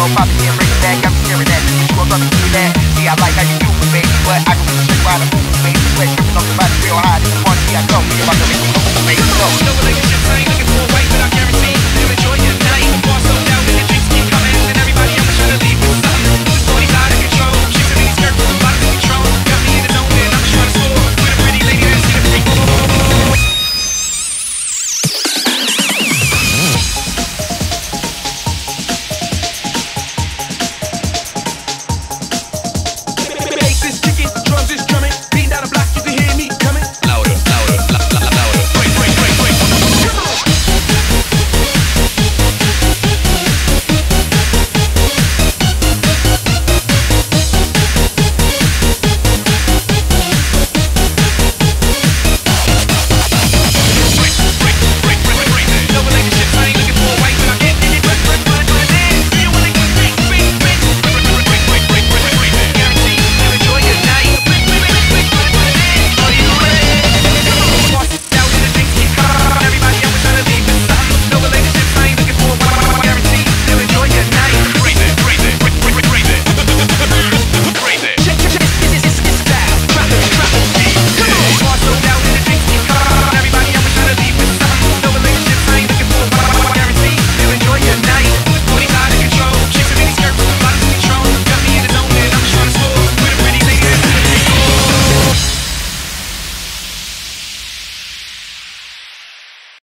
go pop it and bring it back. I'm sharing that. You are gonna see that. See, I like how you do it, baby, but I can